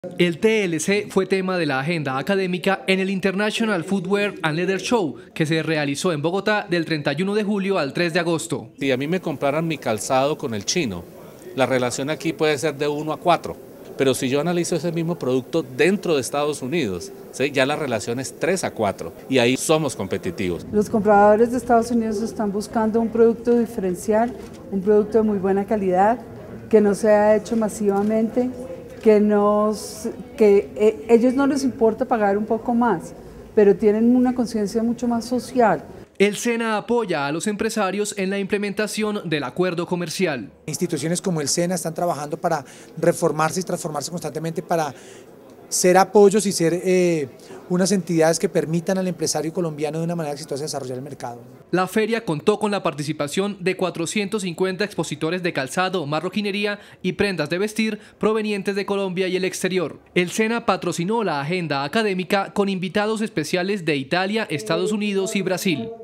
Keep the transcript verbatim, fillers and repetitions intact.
El T L C fue tema de la agenda académica en el International Footwear and Leather Show, que se realizó en Bogotá del treinta y uno de julio al tres de agosto. Si a mí me compraran mi calzado con el chino, la relación aquí puede ser de uno a cuatro, pero si yo analizo ese mismo producto dentro de Estados Unidos, ¿sí?, ya la relación es tres a cuatro y ahí somos competitivos. Los compradores de Estados Unidos están buscando un producto diferencial, un producto de muy buena calidad, que no se ha hecho masivamente, que, nos, que eh, ellos no les importa pagar un poco más, pero tienen una conciencia mucho más social. El SENA apoya a los empresarios en la implementación del acuerdo comercial. Instituciones como el SENA están trabajando para reformarse y transformarse constantemente para ser apoyos y ser eh, unas entidades que permitan al empresario colombiano de una manera exitosa desarrollar el mercado. La feria contó con la participación de cuatrocientos cincuenta expositores de calzado, marroquinería y prendas de vestir provenientes de Colombia y el exterior. El SENA patrocinó la agenda académica con invitados especiales de Italia, Estados Unidos y Brasil.